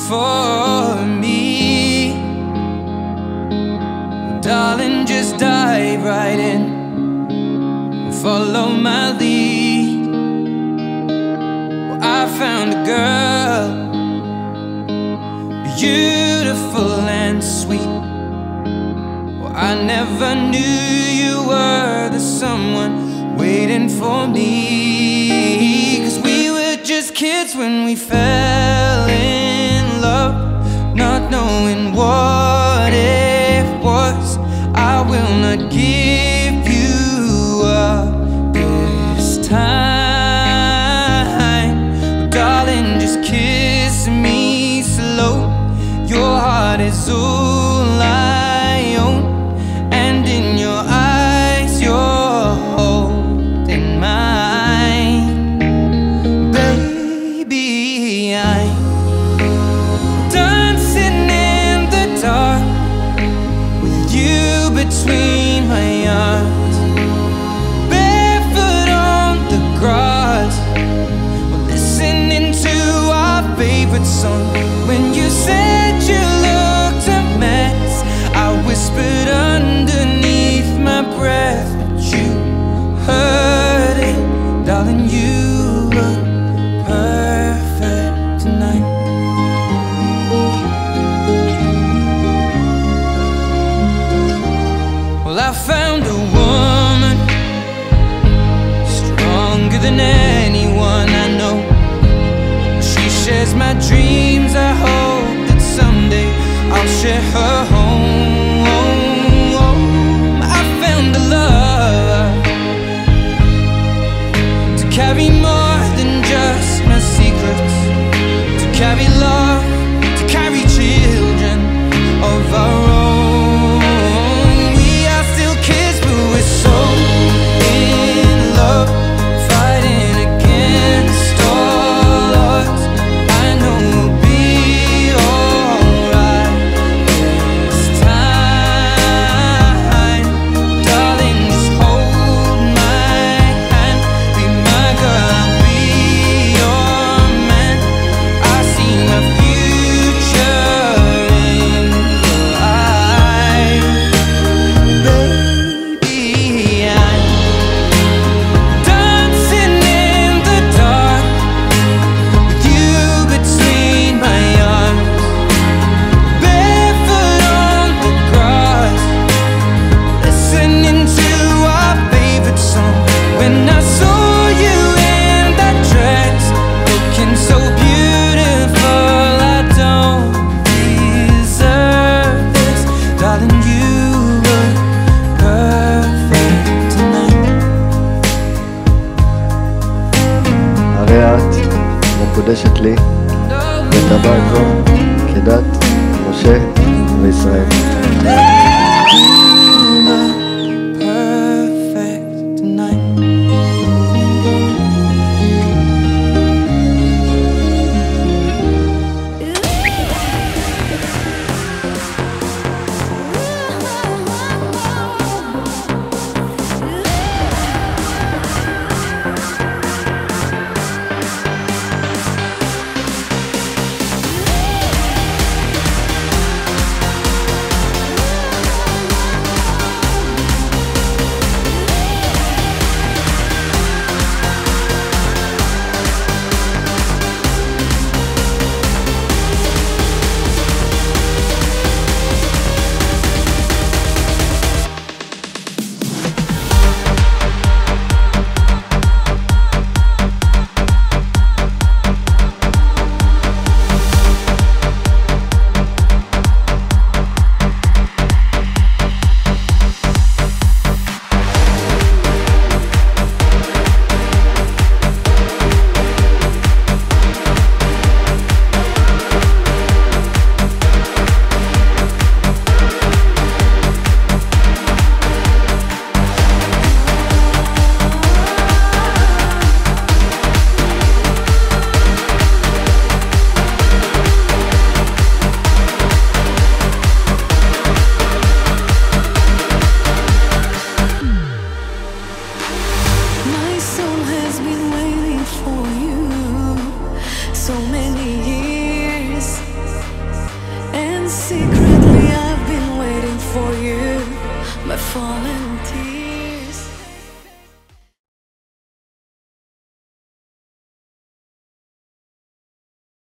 for me. Darling, just dive right in and follow my lead. Well, I found a girl, beautiful and sweet. Well, I never knew you were the someone waiting for me. 'Cause we were just kids when we fell in love, not knowing what it was. I will not give you up this time. Darling, just kiss me slow. Your heart is all I own, and in your eyes you're holding mine. Baby, I'm dancing in the dark with you between my arms, barefoot on the grass, listening to our favorite song. When you said you looked a mess, I whispered underneath my breath, but you heard it. Darling, you look perfect tonight. Well, I found a woman stronger than anyone I know. She shares my dreams. I hope that someday I'll share her home. I found a love to carry more than just my secrets, to carry love, to carry children of our own. We are still kids, but we're so in love, fighting against all odds. I know we'll be alright this time. Darling, just hold my hand. Be my girl, I'll be your man. I see my future in your eyes. Baby, I'm dancing in the dark with you between my arms, barefoot on the grass, listening to our favorite song. When I saw you in that dress, looking so beautiful, I don't deserve this. Darling, you look perfect tonight. הרי את מקודשת לי בטבעת זו כדת משה וישראל. Perfect tonight. volunteer.